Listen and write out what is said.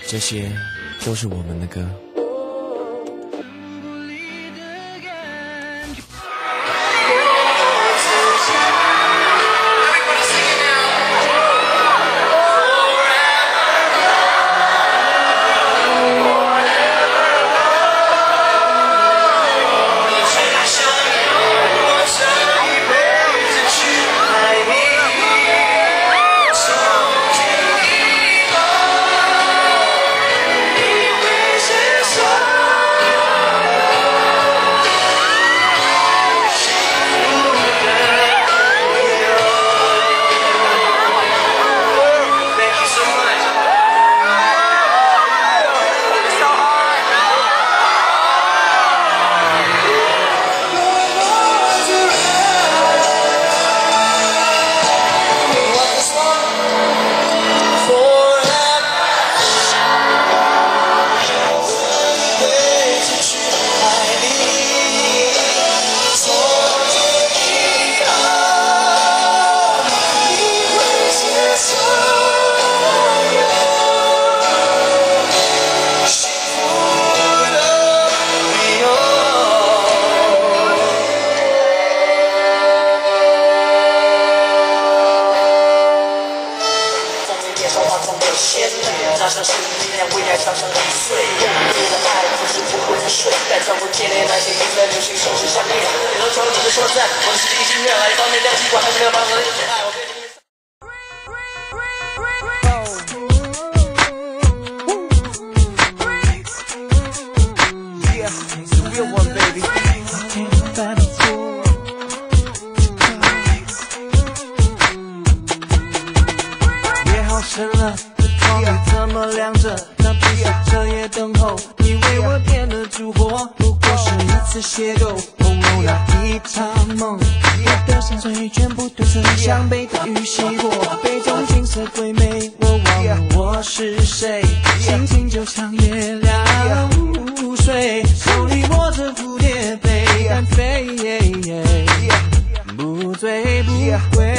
这些都是我们的歌。 那像是一年为爱长上一岁，你的爱不是不会睡，但照顾天天那些音乐流行手指相恋，你都从你的说在，我的世界已经越来越方便，亮起光还是没有办法的爱，我可以。 深了，光你怎么亮着？那不是彻夜等候，你为我点了烛火。不过是一次邂逅，轰隆了一场梦。我的山水全部褪色，像被大雨洗过。杯中景色鬼魅，我忘了我是谁。心情就像月亮无水，手里握着蝴蝶杯，单飞，不醉不归。